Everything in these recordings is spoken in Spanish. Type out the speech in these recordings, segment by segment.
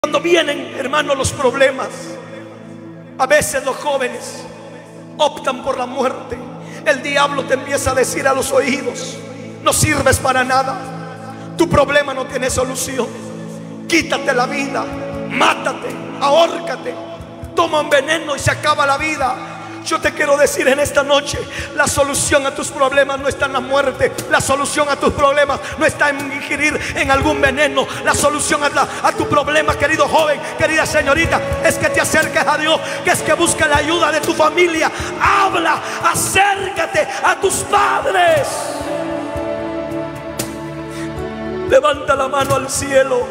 Cuando vienen, hermanos, los problemas, a veces los jóvenes optan por la muerte. El diablo te empieza a decir a los oídos: no sirves para nada, tu problema no tiene solución, quítate la vida, mátate, ahórcate, toma un veneno y se acaba la vida. Yo te quiero decir en esta noche: la solución a tus problemas no está en la muerte. La solución a tus problemas no está en ingerir en algún veneno. La solución a tu problema, querido joven, querida señorita, es que te acerques a Dios, que es que busques la ayuda de tu familia. Habla, acércate a tus padres. Levanta la mano al cielo.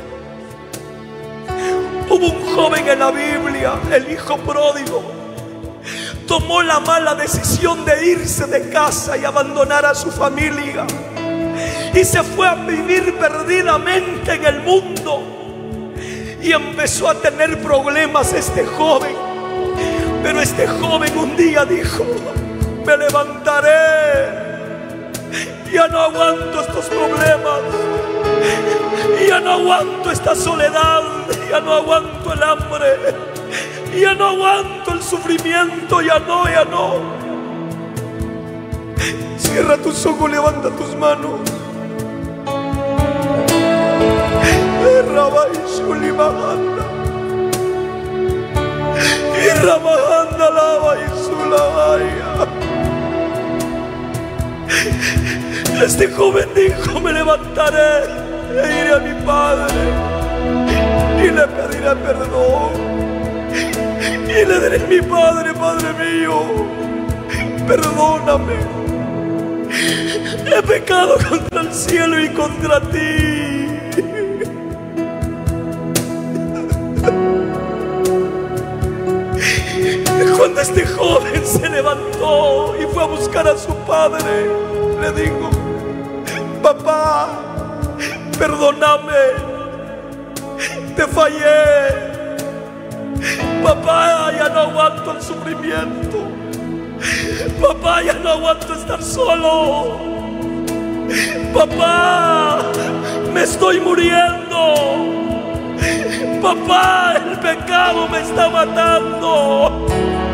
Hubo un joven en la Biblia, el hijo pródigo. Tomó la mala decisión de irse de casa y abandonar a su familia, y se fue a vivir perdidamente en el mundo. Y empezó a tener problemas este joven. Pero este joven un día dijo: me levantaré, ya no aguanto estos problemas, ya no aguanto esta soledad, ya no aguanto el hambre, ya no aguanto el sufrimiento, ya no. Cierra tus ojos, levanta tus manos. Este joven dijo: me levantaré e iré a mi padre y le pediré perdón. Y le diré: mi padre, Padre mío, perdóname, he pecado contra el cielo y contra ti. Cuando este joven se levantó y fue a buscar a su padre, le dijo: papá, perdóname, te fallé. Papá, ya no aguanto el sufrimiento. Papá, ya no aguanto estar solo. Papá, me estoy muriendo. Papá, el pecado me está matando.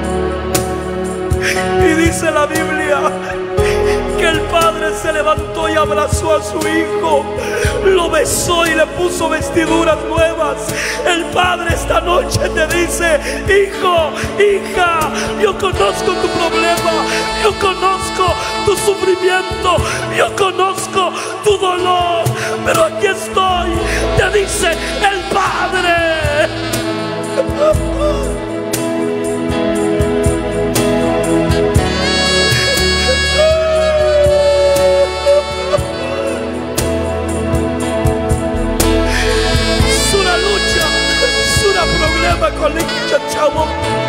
Y dice la Biblia que el padre se levantó y abrazó a su hijo, lo besó y le puso vestiduras nuevas. El padre esta noche te dice: hijo, hija, yo conozco tu problema, yo conozco tu sufrimiento, yo conozco tu dolor, pero aquí estoy, te dice el padre. Con el chavo,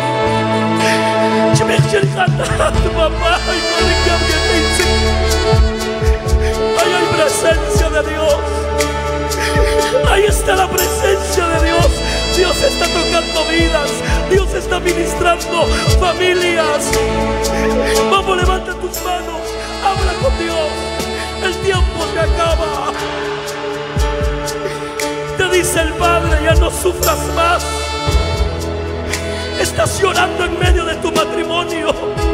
papá, ahí hay presencia de Dios. Ahí está la presencia de Dios. Dios está tocando vidas, Dios está ministrando familias. Vamos, levanta tus manos, habla con Dios. El tiempo se acaba. Te dice el Padre: ya no sufras más. Estás llorando en medio de tu matrimonio.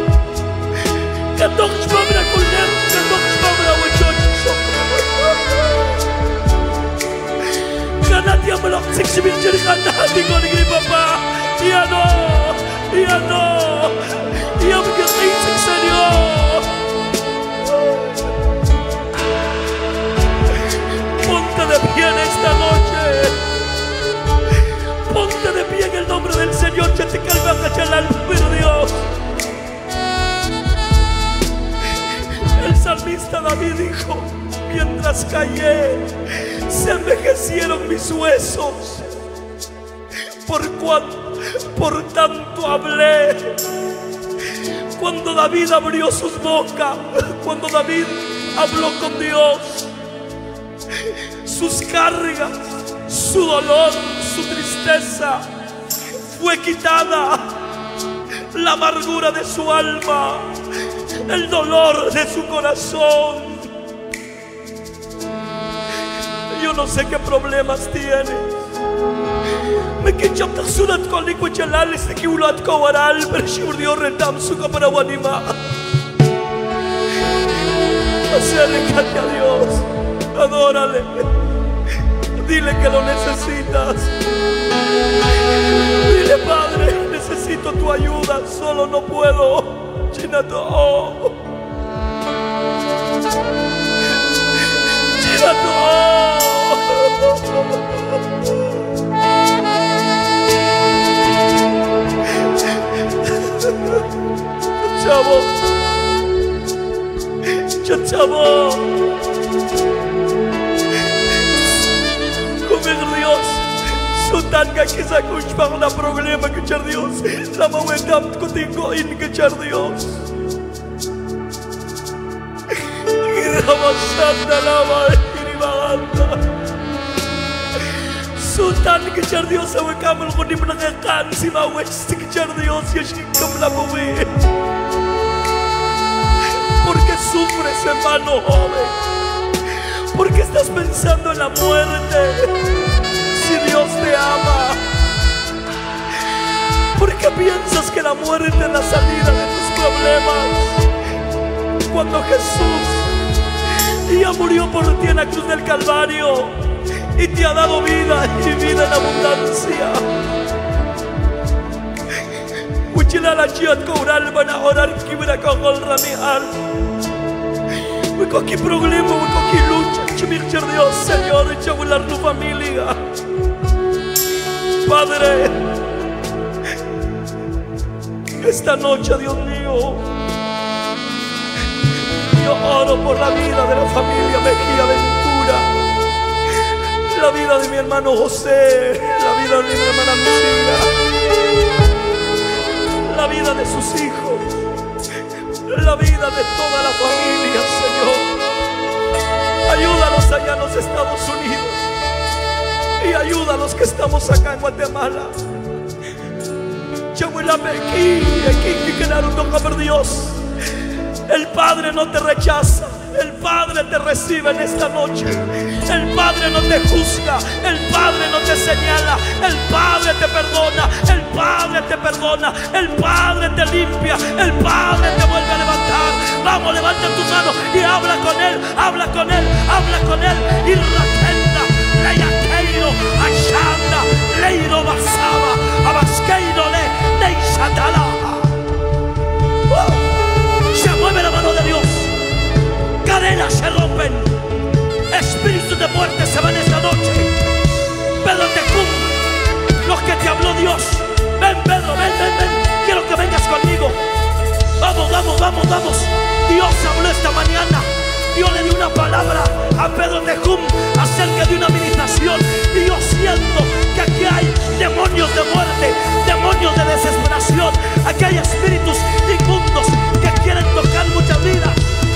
Papá, ya no. Ya me dice, Señor. Ponte de pie en esta noche. Ponte de pie en el nombre del Señor. Ya te calma, pero Dios. El salmista David dijo: mientras callé, se envejecieron mis huesos. Por tanto hablé. Cuando David abrió sus bocas, cuando David habló con Dios, sus cargas, su dolor, su tristeza fue quitada. La amargura de su alma, el dolor de su corazón. Yo no sé qué problemas tienes. Me kicap taksulat ko liquid jalalis na kiulat ko waral. Pero siurdio redam suka para wanima. Acércate a Dios. Adórale. Dile que lo necesitas. Dile, Padre, necesito tu ayuda. Solo no puedo. Chinato. Chinato. Chavo. Chavo. Dios, Sultan ka kisa kushbang na problema kachar Dios. Lama wedam kutingo in kachar Dios. Giramasan na lama giribaganda. Sultan kachar Dios awe kamal ko di menangakan si mawes kachar Dios yashikam la mawe. Porque sufres, hermano joven. Porque estás pensando en la muerte. Si Dios te ama, ¿por qué piensas que la muerte es la salida de tus problemas? Cuando Jesús ya murió por ti en la cruz del Calvario y te ha dado vida y vida en abundancia. Uchilala chiat koural van a orar kibra kogol ramial. Qualquer problema, qualquer lucha, chimir Dios, Señor, chabular tu familia. Padre, esta noche, Dios mío, yo oro por la vida de la familia Mejía Ventura, la vida de mi hermano José, la vida de mi hermana Lucía, la vida de sus hijos, la vida de toda la familia, Señor. Ayúdanos allá en los Estados Unidos y ayuda a los que estamos acá en Guatemala. Aquí quedaron por Dios. El Padre no te rechaza, el Padre te recibe en esta noche. El Padre no te juzga, el Padre no te señala, el Padre te perdona, el Padre te perdona, el Padre te limpia, el Padre te vuelve a levantar. Vamos, levanta tu mano y habla con Él, habla con Él, habla con Él. Y Raquenda, Leyaqueiro, Ashanda, Leiro Basaba, Abasqueiro, Neisatala. Se mueve la mano de Dios, cadenas se rompen, espíritus de muerte se van esta noche. Pedro Tecum, los que te habló Dios, ven Pedro, ven, quiero que vengas conmigo. Vamos. Dios habló esta mañana. Dios le dio una palabra a Pedro Tecum acerca de una meditación. Y yo siento que aquí hay demonios de muerte, demonios de desesperación. Aquí hay espíritus inmundos que quieren tocar muchas vidas.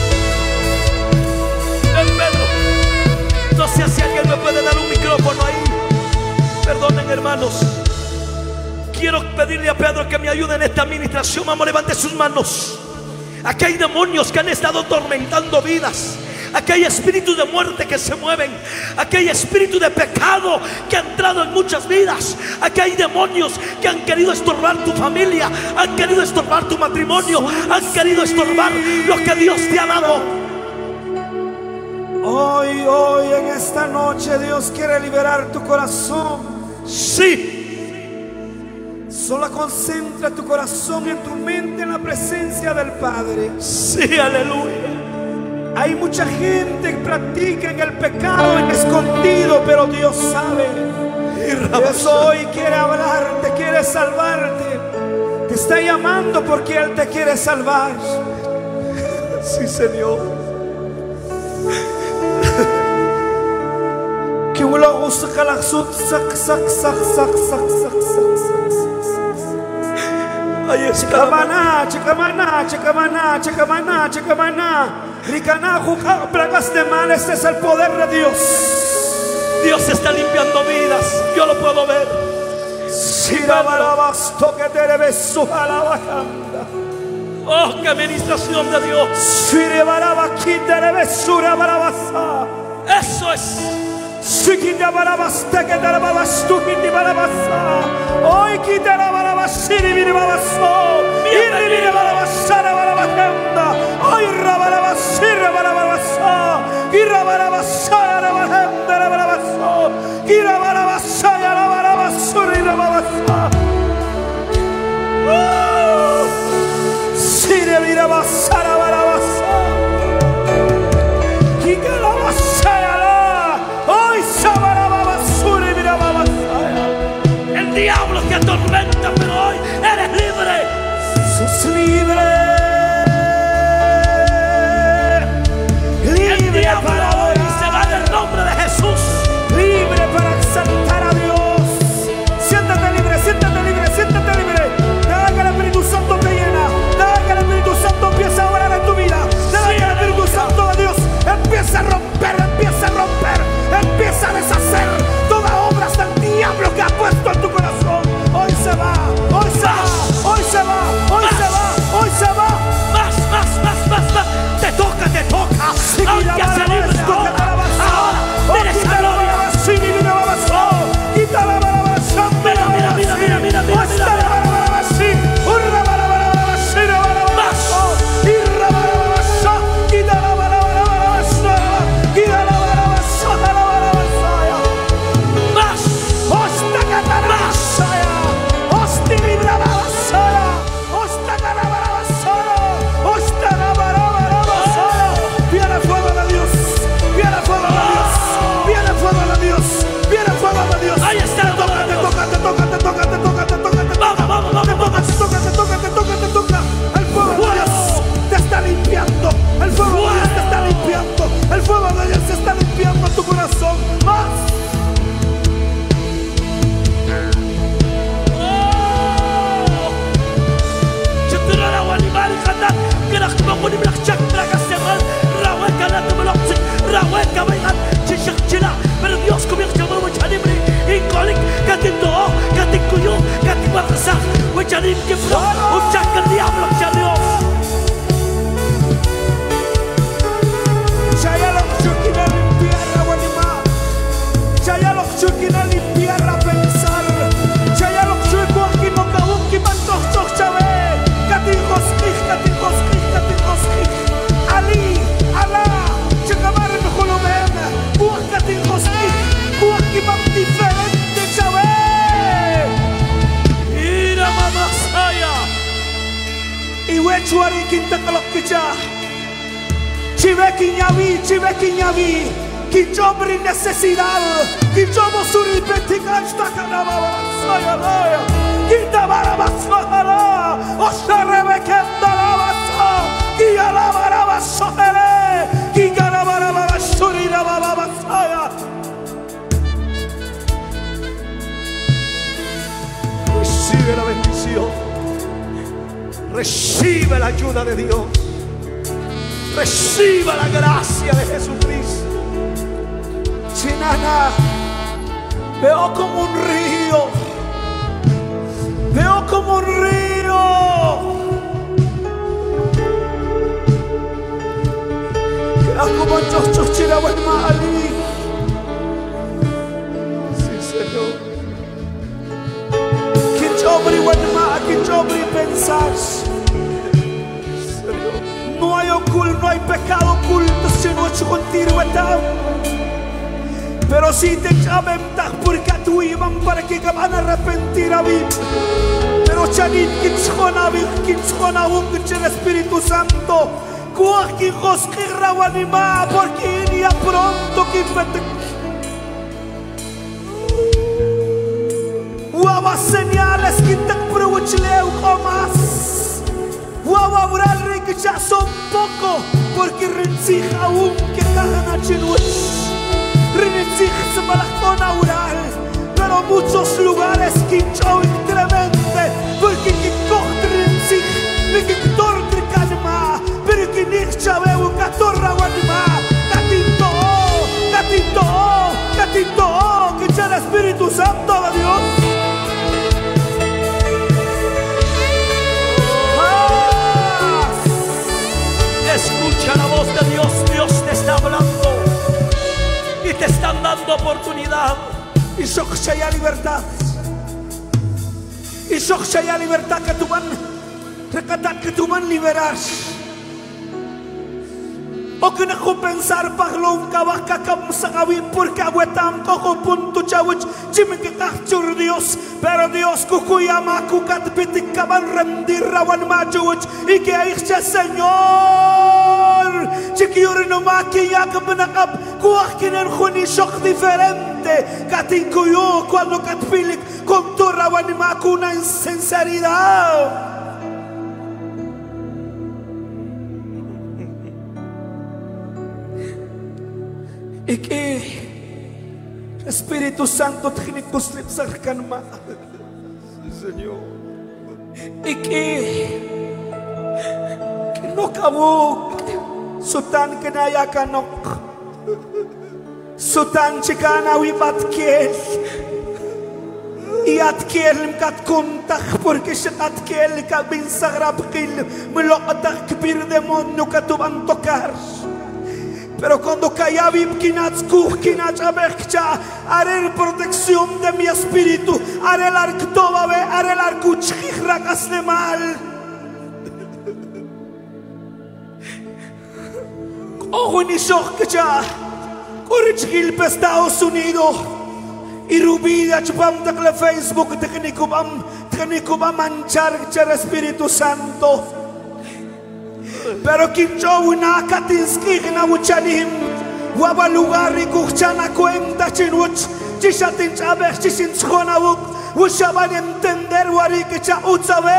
Ven Pedro. No sé si alguien me puede dar un micrófono ahí. Perdonen, hermanos. Quiero pedirle a Pedro que me ayude en esta administración. Vamos, levante sus manos. Aquí hay demonios que han estado atormentando vidas. Aquí hay espíritus de muerte que se mueven. Aquí hay espíritu de pecado que ha entrado en muchas vidas. Aquí hay demonios que han querido estorbar tu familia, han querido estorbar tu matrimonio, han querido estorbar lo que Dios te ha dado. Hoy en esta noche Dios quiere liberar tu corazón. Sí. Solo concentra tu corazón y tu mente en la presencia del Padre. Sí, aleluya. Hay mucha gente que practica en el pecado en escondido, pero Dios sabe. Dios hoy quiere hablarte, quiere salvarte. Te está llamando porque Él te quiere salvar. Sí, Señor. Ahí está. Este es el poder de Dios. Dios está limpiando vidas. Yo lo puedo ver. Oh, qué administración de Dios. Eso es. Shikita barabasta que te la babastu kiti barabasa. Hoy quita la barabasiri vini babaso. Irri vini barabasara barabahenda. Hoy rabarabasira barabasa. Ira barabasaya barabahenda barabaso. Ira barabasaya barabasuri barabasa. Sire vini basara barabasa. Kika la basaya la. El diablo te atormenta, pero hoy eres libre. Sos libre. El diablo hoy se va en el nombre de Jesús. Libre para exaltar a Dios. Siéntate libre, siéntate libre, siéntate libre. Deja que el Espíritu Santo te llena. Deja que el Espíritu Santo empiece a orar en tu vida. Deja que el Espíritu Santo de Dios empiece a romper, empieza a romper, empieza a deshacer toda obra del diablo que ha puesto en tu corazón. Hoy se va, hoy se va, hoy se va, hoy se va, hoy se va. Más. Te toca. Hoy te hace libre ahora. Mira esa gloria. Pero Dios comienza a llamar a libre y colic que te doy, que te cuyo, que te guardas, que te que pro, un chacal diablo que Dios. Saya lo chukina limpiar la wanima. Saya lo chukina limpiar la pensar. Saya lo chuko aquí no kaum ki mantos chok chawe. Kati koskih. Ali, Allah, chakamar no kolomen. Buah kati koskih. Buah ki mam diferente chawe. Ira mama saya. Iwe chuari kinta kalok kicha. Chiveki ñavi, Kichobri necesidad, Kichobo suri petikashta kanababa, Sayalaya, Kitabaraba Sahara, Osharebekenda Lavasa, Kialabaraba Sohere, Kikarabaraba Surira Baba Saya. Recibe la bendición, recibe la ayuda de Dios. Reciba la gracia de Jesucristo. Chinana, veo como un río. Veo como un río. Que como chochira buen mali. Sí, Señor. Que chobri buen ma, que chobri pensar. No hay oculto, no hay pecado oculto si no es contigo está. Pero si te llaman porque tú iban para que van a arrepentir a mí. Pero chanit kitchona vi kitchona el Espíritu Santo. Cualquier cosa que rawanima porque iría pronto que fete. Guava señales que te pruechleu más. Guau, orar que ya son poco, porque rencij aún que cagan a chinuch. Rencij se balacona orar, pero muchos lugares que chau incremente, porque que coge rencij, me que tortre calma, pero que ni chabe un catorra guanima, catito, que ya el Espíritu Santo de Dios. Escucha la voz de Dios. Dios te está hablando y te están dando dando oportunidad. Y Shokshaya libertad. Y Shokshaya libertad que tú van recatar, que tú van liberar. O que no compensar paglong kawaka kam sa kawin porque aguetam ko punto chawich chime que kachur Dios, pero Dios kukuyama kukat pitik kaban rendir rawan machuch y que aicha Señor chikyuri no makiya kabanakap kuakinen khuni shok diferente katinkuyo cuando katpilik con tu rawan makuna en sinceridad. Y que Espíritu Santo tiene que cercan más, Señor. y que no acabó Sultan que naya kanok Sultan chikana wibatkel y atkel kat kuntak porque se atkel kabin sagrabkil melokatag kibir demonio katuban tocar. Pero cuando callabim kinats kuh kinats abekcha, haré protección de mi espíritu, haré el arctobabe, haré el arcuchirakas de mal. Ojo ni shockcha, corrichil pe Estados Unidos, y rubida chupam takle Facebook, teknikubam manchar el Espíritu Santo. Pero kincho una katinski na uchanim waba lugar y kuchana cuenta chinuch chishatin chabe chishin chona buk ushaban entender wari que cha utsabe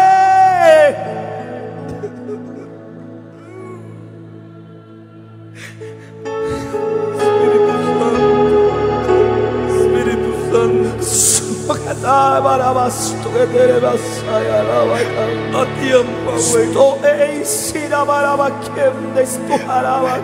Espíritu Santo. barabas tu que te vas a la A tiempo, güey. sto e sira baraba quien de tu araba.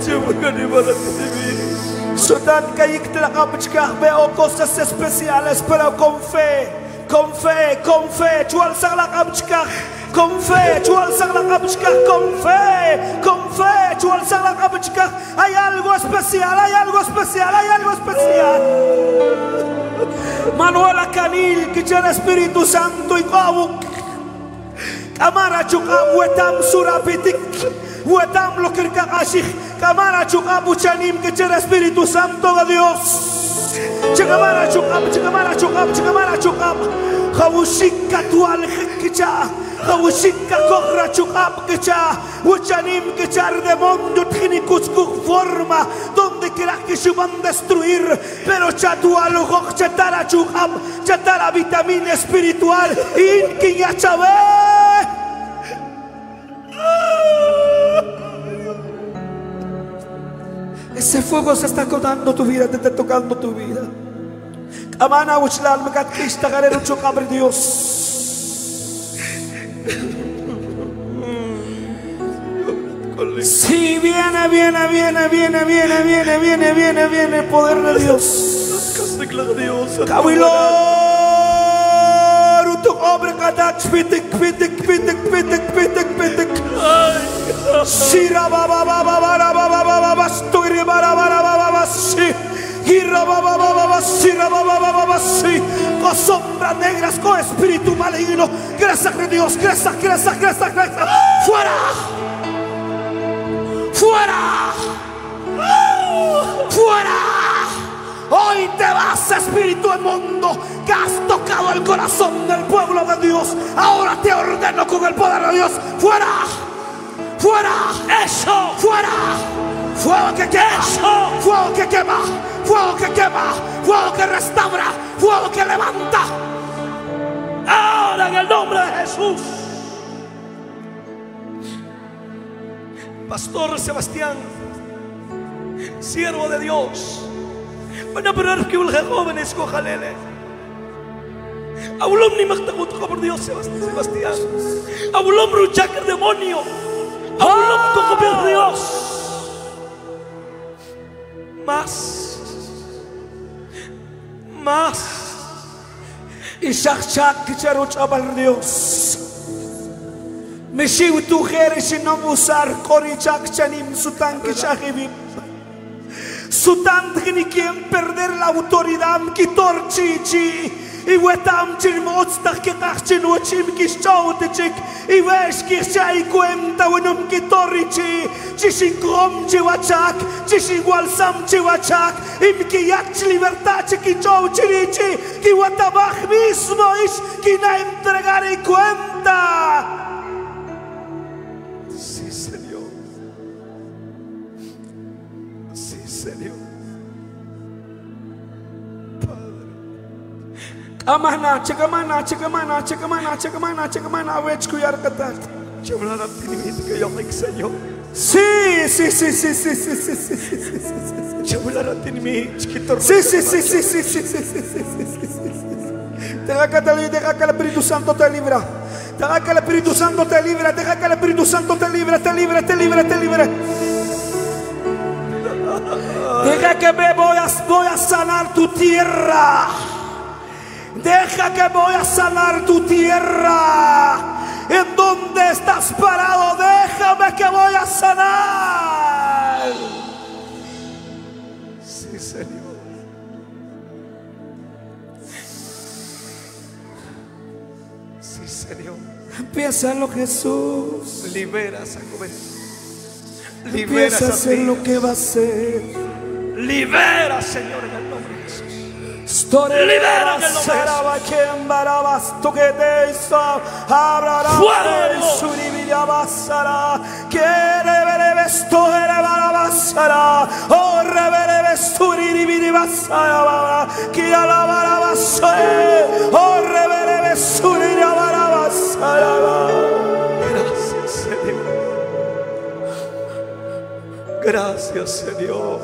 Sudan kayik tlakapchka veo cosas especiales, pero con fe, con fe, con fe, tú alzar la kapchka, con fe, tú alzar la kapchka, con fe, tú alzar la kapchka. Hay algo especial, hay algo especial, hay algo especial. Manuela Canil, que tiene Espíritu Santo y Kabu. Kamara chukam wetam surapitik, wetam lo que kashik. Kamara chukam buchanim, que tiene Espíritu Santo de Dios. Chikamara chukam, chikamara chukam, chikamara chukam. Kabushika tual kicha, kabushika kohra chukam kicha. Buchanim kichar de mundo tinikus forma. Donde quiera que se van a destruir, pero chatua logo chatara chukam, chatara vitamina espiritual y que ya chabe. Ese fuego se está tocando tu vida, te está tocando tu vida. Amana uchlal mekat krista garero chukam Dios. Sí, viene el poder de Dios. Kabilor, tu obra kadach pitik. Shira baba bastori bara sí. Gira baba sí. Con sombras negras, con espíritu maligno. Gracias a Dios, gracias. Fuera. ¡Fuera! ¡Fuera! Hoy te vas, espíritu inmundo, que has tocado el corazón del pueblo de Dios. Ahora te ordeno con el poder de Dios. ¡Fuera! ¡Fuera! ¡Eso! ¡Fuera! ¡Fuego que quema! ¡Eso! ¡Fuego que quema! ¡Fuego que quema! ¡Fuego que restaura! ¡Fuego que levanta! Ahora en el nombre de Jesús. Pastor Sebastián, siervo de Dios, van a parar que un joven escojalele. Aulom ni magtakot ko por Dios, Sebastián. Aulom rujak el demonio. Aulom ko por Dios. Más. Y shak que charuch abal Dios. Me shiu tu jeres y no musar korichak chanim sutan que shahibim. Su tanto ni quien perder la autoridad que torchichi. I wetam til motstach que tachchen o chim que chautechik. I ves que sai cuenta unum que torrichi. Chishin krom chiwachak, chishin walsam chiwachak. Im que yach libertad que chauchirichi. Que watabach mismo es que na entregar y cuenta. Sí, Señor. Sí, Señor. Amana, chekamana, chekamana, chekamana, chekamana, chekamana, wech kuyar katat. Chablar at tinimit kayo kay Señor. Sí, sí, sí, sí, sí, sí, sí, sí, sí, sí, sí. Chablar at tinimit kitor. Sí, sí, sí, sí, sí, sí, sí, sí, sí. Deja que el Espíritu Santo te libra. Deja que el Espíritu Santo te libra. Deja que el Espíritu Santo te libra, te libra, te libra, te libra. Deja que me voy a sanar tu tierra. Deja que voy a sanar tu tierra. ¿En dónde estás parado? Déjame que voy a sanar. Sí, Señor. Sí, Señor. Piénsalo, Jesús. Libera esa juventud. Libera Empieza a esa hacer lo que va a hacer. Libera, Señor, en el nombre de Jesús. Libera en el nombre de Jesús. Gracias, Señor. Gracias, Señor.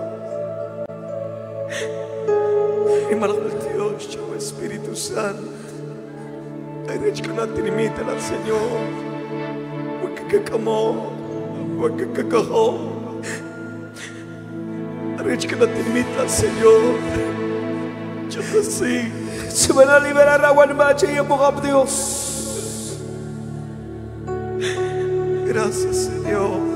Y Dios, yo Espíritu Santo. Ay, que no te limiten al Señor. Porque como, porque cagó. Ay, que no te limiten al Señor. Yo no sé. Se van a liberar agua en mache y en Dios. Gracias, Señor.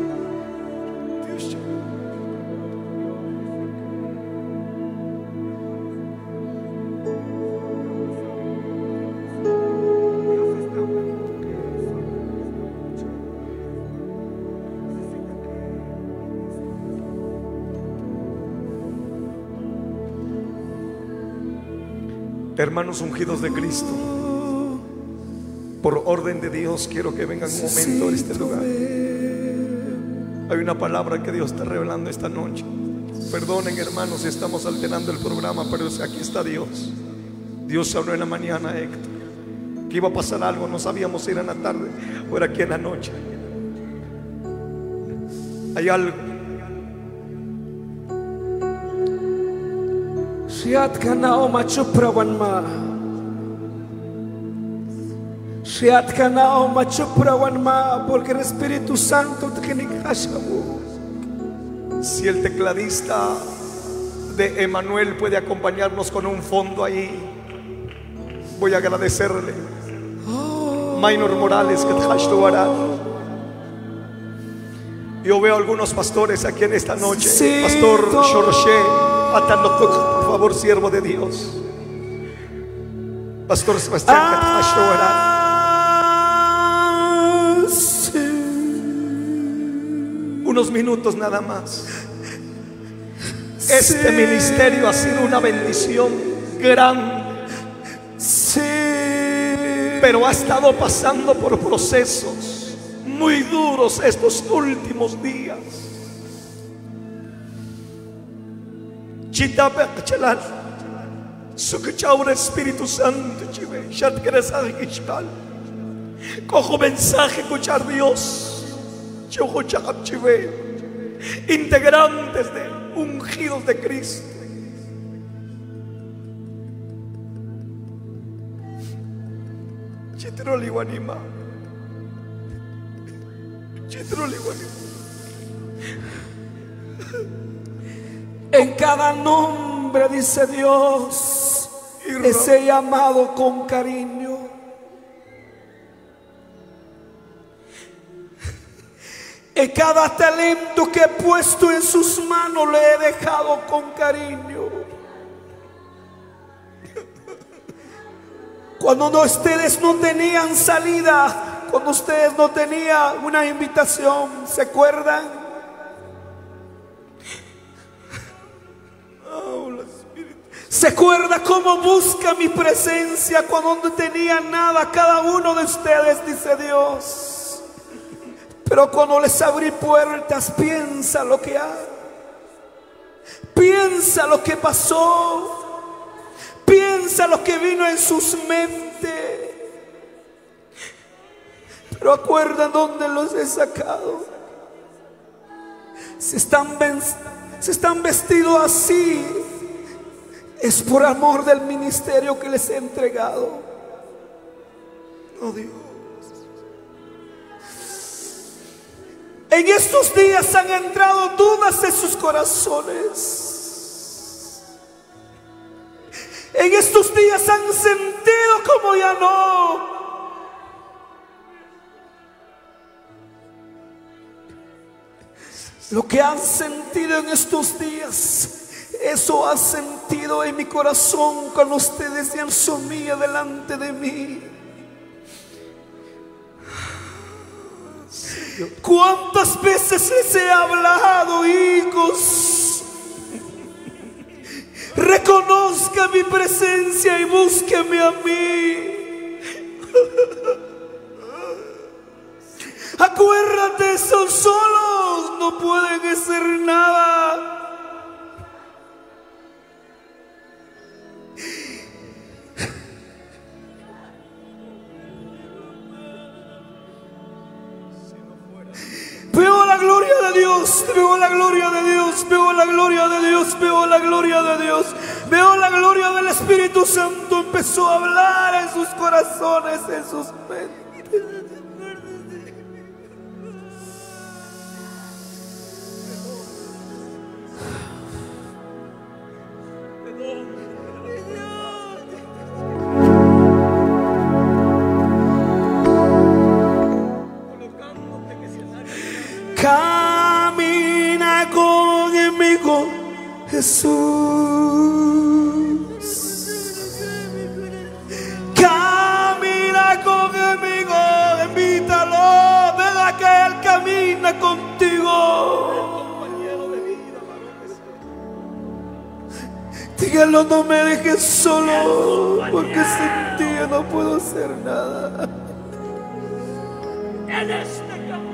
Hermanos ungidos de Cristo, por orden de Dios quiero que vengan un momento a este lugar. Hay una palabra que Dios está revelando esta noche. Perdonen, hermanos, si estamos alterando el programa, pero aquí está Dios. Dios habló en la mañana, Héctor, que iba a pasar algo. No sabíamos si era en la tarde o era aquí en la noche. Hay algo. Siat kanao machuprawan ma. Siat kanao machuprawan ma, porque el Espíritu Santo te kenikashabu. Si el tecladista de Emanuel puede acompañarnos con un fondo ahí, voy a agradecerle. Minor Morales, que yo veo algunos pastores aquí en esta noche. Sí, Pastor Jorge Atando, por favor, siervo de Dios. Pastor Sebastián, sí. Unos minutos nada más. Este ministerio ha sido una bendición grande. Sí. Pero ha estado pasando por procesos muy duros estos últimos días. Chitapek chelal, sukuchaura Espíritu Santo, chive, shat keresaj ichkal. Cojo mensaje escuchar Dios, chojo chakap chive, integrantes de ungidos de Cristo. Chitroliwanima, Chitroliwanima. En cada nombre, dice Dios, ese llamado con cariño. En cada talento que he puesto en sus manos le he dejado con cariño. Cuando ustedes no tenían salida, cuando ustedes no tenían una invitación, ¿se acuerdan? ¿Se acuerda cómo busca mi presencia cuando no tenía nada? Cada uno de ustedes, dice Dios. Pero cuando les abrí puertas, piensa lo que hay. Piensa lo que pasó. Piensa lo que vino en sus mentes. Pero acuerdan dónde los he sacado. Si están vestidos así, es por amor del ministerio que les he entregado. Oh Dios. En estos días han entrado dudas en sus corazones. En estos días han sentido como ya no. Lo que han sentido en estos días, eso ha sentido en mi corazón cuando ustedes se han sumido delante de mí. ¿Cuántas veces les he hablado, hijos? Reconozca mi presencia y búsqueme a mí. Acuérdate, son solos, no pueden hacer nada. Veo la gloria de Dios, veo la gloria de Dios, veo la gloria de Dios, veo la gloria de Dios, veo la gloria del Espíritu Santo. Empezó a hablar en sus corazones, en sus mentes. Camina conmigo, Jesús. Camina conmigo, invítalo, deja que Él camina contigo. Dígalo, no me dejes solo, porque sin ti yo no puedo hacer nada. En este camino.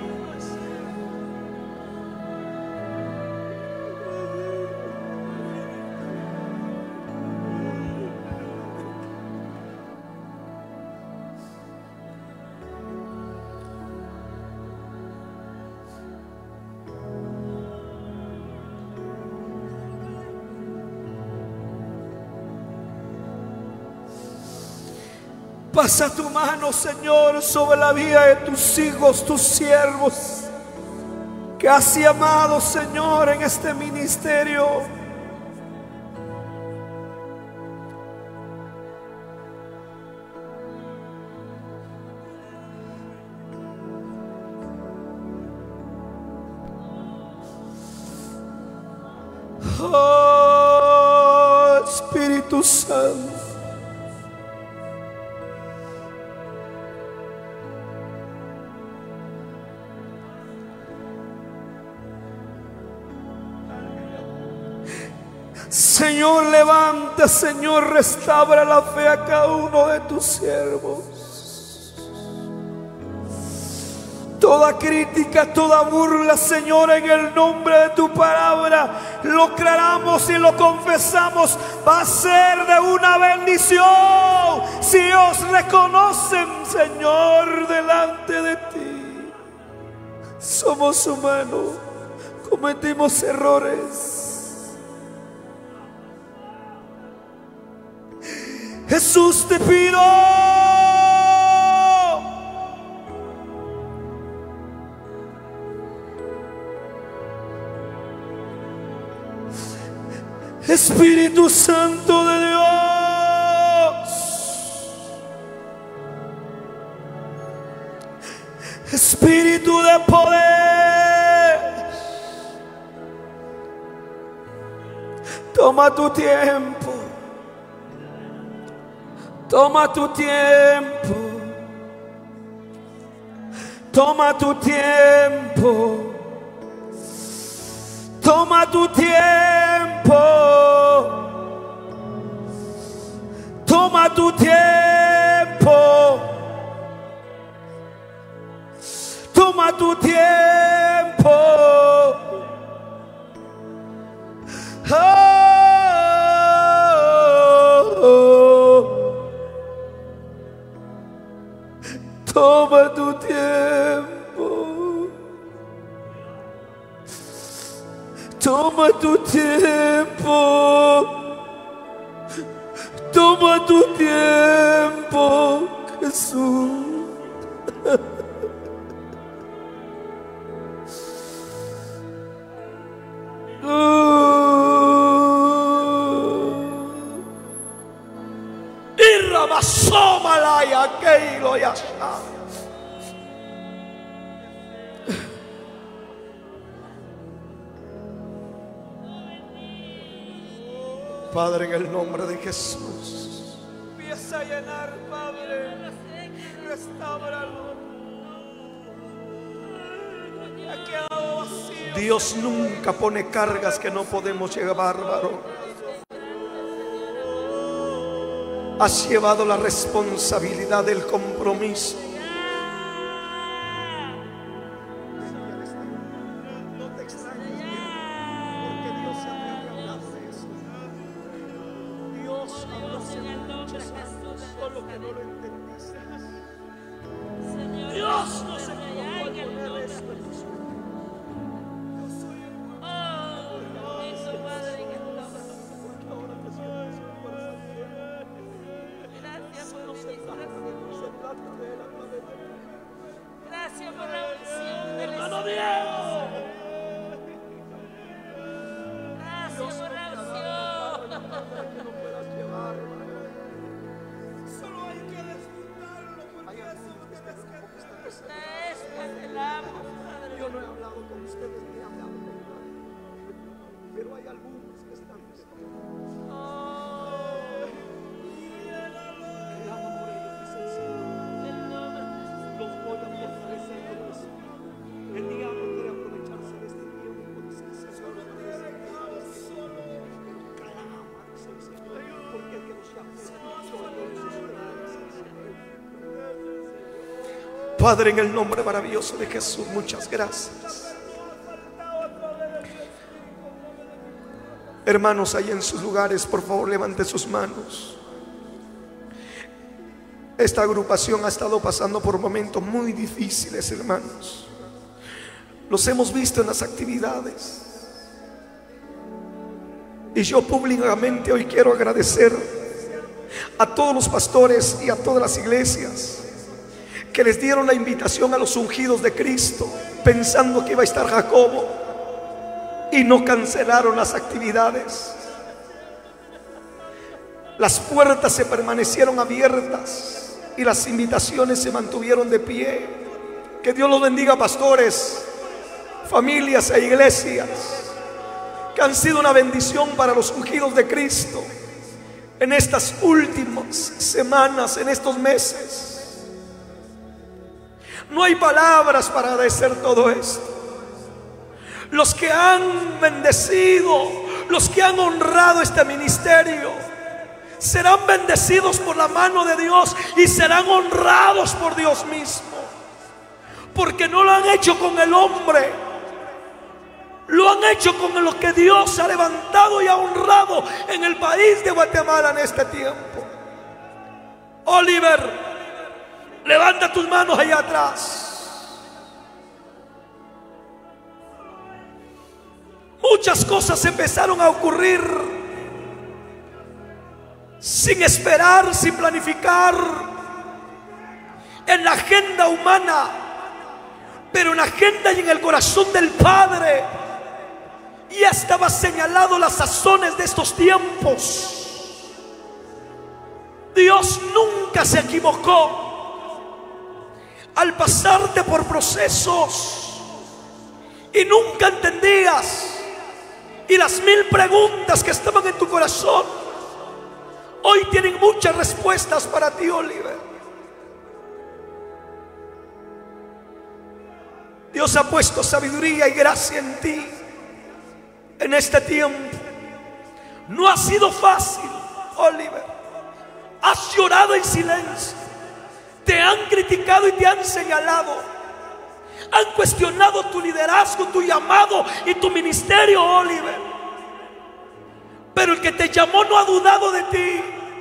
Pasa tu mano, Señor, sobre la vida de tus hijos, tus siervos, que has llamado, Señor, en este ministerio. Oh, Espíritu Santo. Señor, levanta, Señor, restaura la fe a cada uno de tus siervos. Toda crítica, toda burla, Señor, en el nombre de tu palabra, lo clamamos y lo confesamos, va a ser de una bendición si os reconocen, Señor, delante de ti. Somos humanos, cometimos errores. Jesús, te pido, Espíritu Santo de Dios, Espíritu de poder, Toma tu tiempo. Toma tu tiempo. Toma tu tiempo. Toma tu tiempo. Toma tu tiempo. Toma tu tiempo. Toma tu tiempo. Toma tu tiempo. Toma tu tiempo, Jesús. Padre, en el nombre de Jesús, empieza a llenar, Padre. Restáuralo. Ha quedado vacío. Dios nunca pone cargas que no podemos llevar, varón. Has llevado la responsabilidad del compromiso. No te extrañes, porque Dios se atreve a hablar de eso. Dios habló hace muchos años, solo que no lo entendiste. Dios no se equivocó al poner esto en tus manos. Yo soy el Gracias por la unción del hermano Espíritu. Diego. Gracias por la unción. Que no puedas llevar, hermano. Solo hay que disfrutarlo, porque eso no tienes que hacer. Te escandelamos, Padre. Yo no he hablado con ustedes ni he hablado con nadie, pero hay algunos que están desconfiados. Clama por ellos, dice el Señor. El nombre de Jesús. Los voy a fortalecer con eso. El diablo quiere aprovecharse de este tiempo, dice el Señor. Clama, dice el Señor, porque el que los llama es Padre, en el nombre maravilloso de Jesús, muchas gracias. Hermanos, ahí en sus lugares, por favor, levante sus manos. Esta agrupación ha estado pasando por momentos muy difíciles, hermanos. Los hemos visto en las actividades. Y yo públicamente hoy quiero agradecer a todos los pastores y a todas las iglesias que les dieron la invitación a los ungidos de Cristo, pensando que iba a estar Jacobo, y no cancelaron las actividades. Las puertas se permanecieron abiertas y las invitaciones se mantuvieron de pie. Que Dios los bendiga, pastores, familias e iglesias que han sido una bendición para los ungidos de Cristo en estas últimas semanas, en estos meses. No hay palabras para agradecer todo esto. Los que han bendecido, los que han honrado este ministerio, serán bendecidos por la mano de Dios y serán honrados por Dios mismo, porque no lo han hecho con el hombre, lo han hecho con lo que Dios ha levantado y ha honrado en el país de Guatemala en este tiempo. Oliver, levanta tus manos allá atrás. Muchas cosas empezaron a ocurrir sin esperar, sin planificar, en la agenda humana, pero en la agenda y en el corazón del Padre ya estaba señalado las sazones de estos tiempos. Dios nunca se equivocó al pasarte por procesos y nunca entendías Y las 1000 preguntas que estaban en tu corazón hoy tienen muchas respuestas para ti, Oliver. Dios ha puesto sabiduría y gracia en ti en este tiempo. No ha sido fácil, Oliver. Has llorado en silencio. Te han criticado y te han señalado. Han cuestionado tu liderazgo, tu llamado y tu ministerio, Oliver. Pero el que te llamó no ha dudado de ti.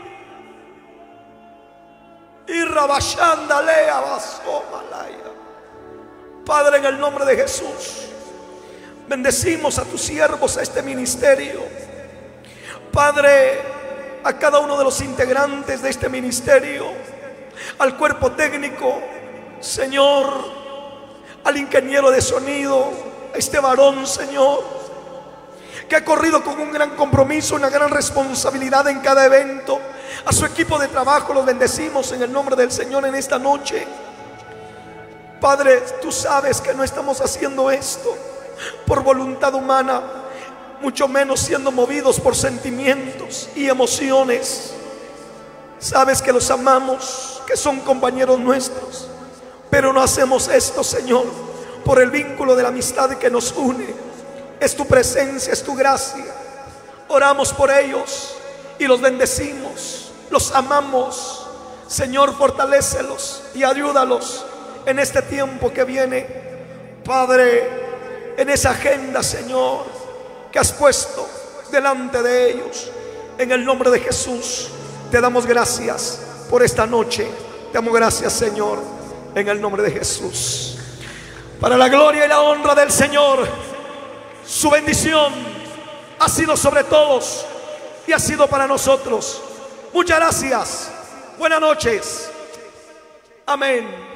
Y Rabashandalea Basomalaya. Padre, en el nombre de Jesús, bendecimos a tus siervos, a este ministerio. Padre, a cada uno de los integrantes de este ministerio, al cuerpo técnico, Señor, al ingeniero de sonido, a este varón, Señor, que ha corrido con un gran compromiso, una gran responsabilidad en cada evento. A su equipo de trabajo los bendecimos en el nombre del Señor en esta noche. Padre, tú sabes que no estamos haciendo esto por voluntad humana, mucho menos siendo movidos por sentimientos y emociones. Sabes que los amamos, que son compañeros nuestros, pero no hacemos esto, Señor, por el vínculo de la amistad que nos une. Es tu presencia, es tu gracia. Oramos por ellos y los bendecimos, los amamos. Señor, fortalécelos y ayúdalos en este tiempo que viene, Padre, en esa agenda, Señor, que has puesto delante de ellos. En el nombre de Jesús te damos gracias por esta noche. Te damos gracias, Señor, en el nombre de Jesús. Para la gloria y la honra del Señor, su bendición ha sido sobre todos y ha sido para nosotros. Muchas gracias. Buenas noches. Amén.